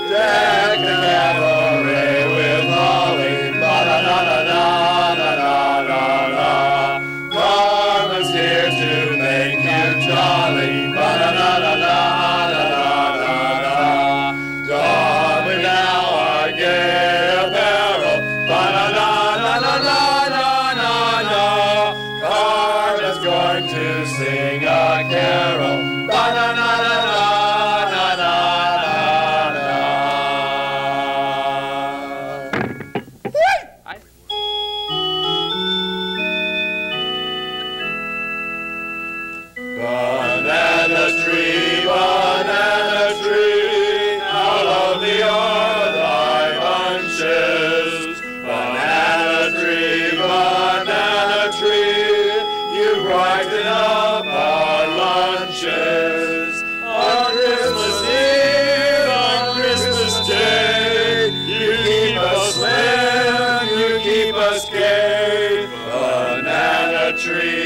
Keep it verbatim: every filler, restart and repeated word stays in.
Deck the cabaret with holly, ba-da-na-na-na-na-na-na-na. Carmen's here to make you jolly, ba-da-na-na-na-na-na-na-na. Don we now our gay apparel, ba-da-na-na-na-na-na-na-na. Carmen's going to sing a carol, ba-da-na-na-na-na-na-na. Banana tree, banana tree, how lovely are thy bunches. Banana tree, banana tree, you brighten up our lunches. On Christmas Eve, on Christmas Day, you keep us slim, you keep us gay. Banana tree,